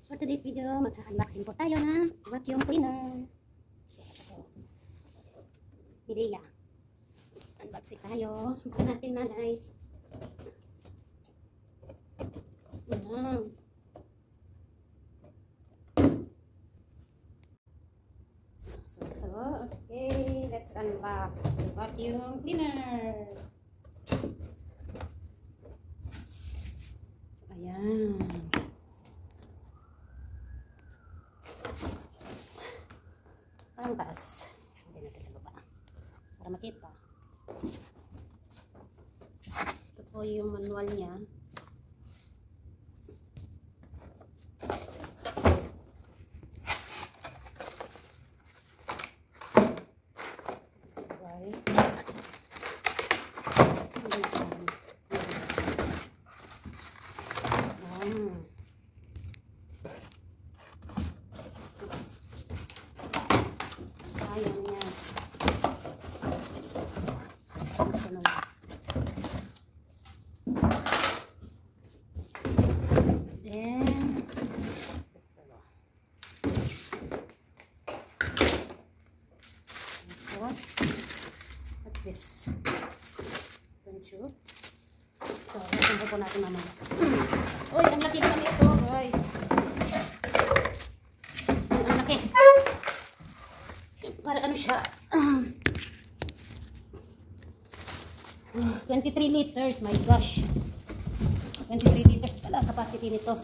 For today's video, mag-unboxing po tayo ng vacuum cleaner. Midea. Unboxing tayo. Buksan natin na, guys. Wow. So, ito. Okay, let's unbox the vacuum cleaner. So, ayan. Parang taas. Hindi natin sa baba. Para makita. Ito po yung manual niya. Sayang niya. Then, what's this? Tube. So, ito po natin naman. Uy, ang laki naman ito, guys. Ang laki. Para ano siya? 23 liters, my gosh. 23 liters pala ang capacity nito.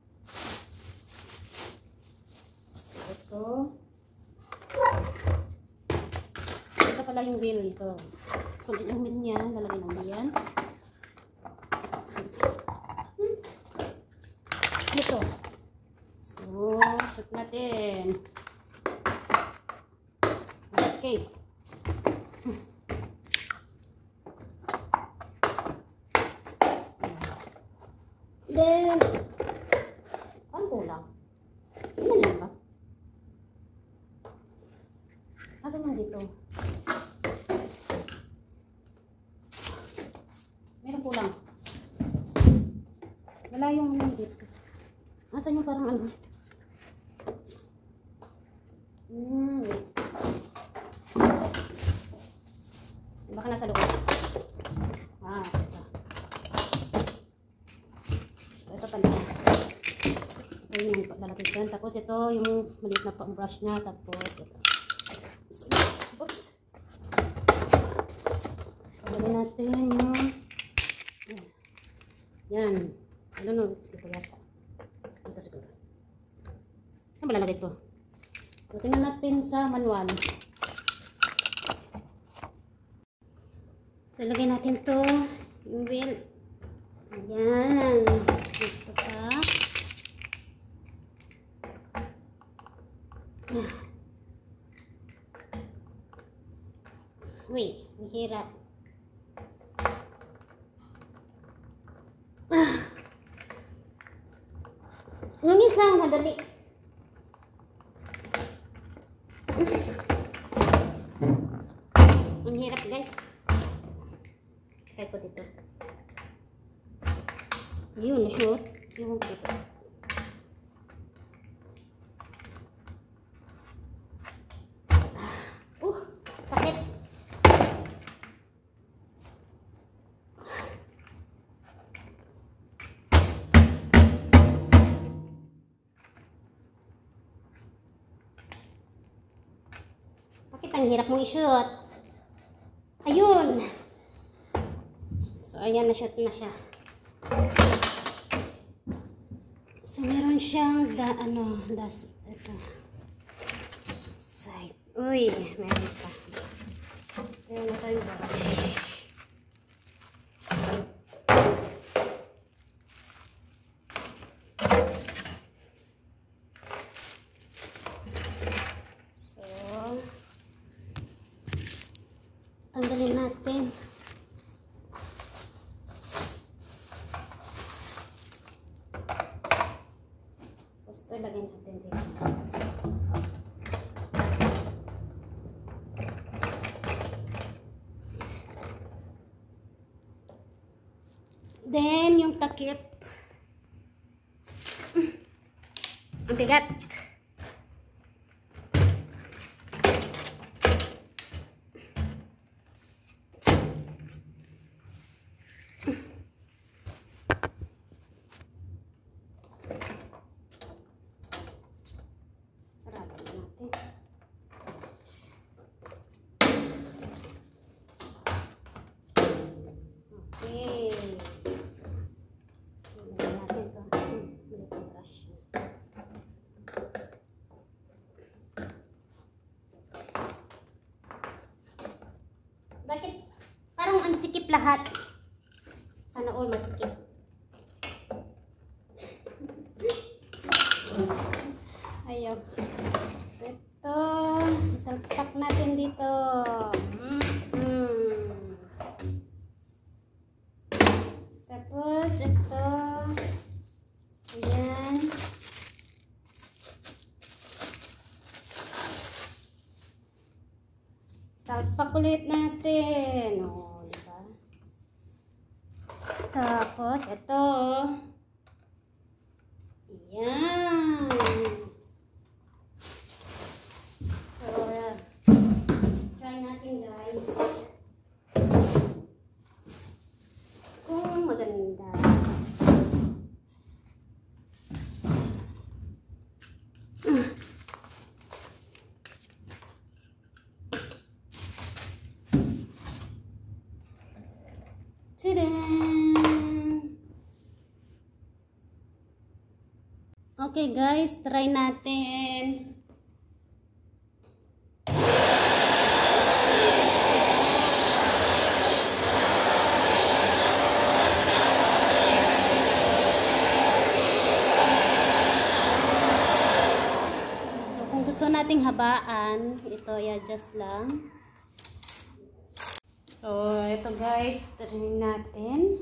So, ito pala yung wheel nito. So, yung wheel niya, lalagay ng diyan. Ito. So, shoot natin. Okay. Then, ano kulang? Ilan lang ba? Asan man dito? Meron kulang. Wala yung ano dito. Asan yung parang ano? Wait. Baka nasa loob. Ito. So, ito pala. Ito yung lalagay dyan. Tapos ito yung maliit na pang-brush niya. Tapos ito. Oops. So, lagay natin yung yan. I don't know. Ito yata. Ito siguro. Saan ba lalagay ito? So, tingnan natin sa manual. So, lagay natin to yung wheel. Ayan. Ito pa. Uy, mahirap. Yung isa, madali. Ang hirap, guys. Try ko dito. Yun, na-shoot. Yung dito. Sakit. Bakit ang hirap mong i-shoot? Ayun. So, ayan, na-shoot na siya. So, meron siyang ito. Side. Uy, meron pa. Ayan na tayo brush. So, tanggalin natin. Ito lagyan natin dito. Then, yung takip. Ang bigat. Sarado natin. Okay. So, lagyan natin ito. Balik ang brush. Bakit parang ang sikip lahat? Sana all masikip. Ayaw. So, ito. Isalpak natin dito. Tapos, ito. Ayan. Salpak ulit natin. O, diba? Tapos, ito. Ayan. So, try natin guys. Kung maganda. Okay guys, try natin. So kung gusto nating habaan, ito i-adjust lang. So ito guys, try natin.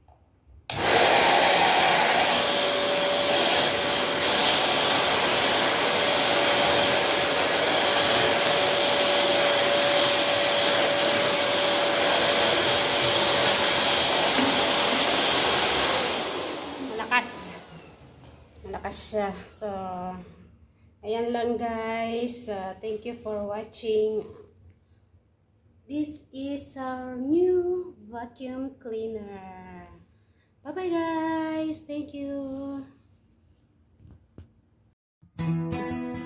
Malakas siya. So, ayan lang guys. Thank you for watching. This is our new vacuum cleaner. Bye-bye guys. Thank you.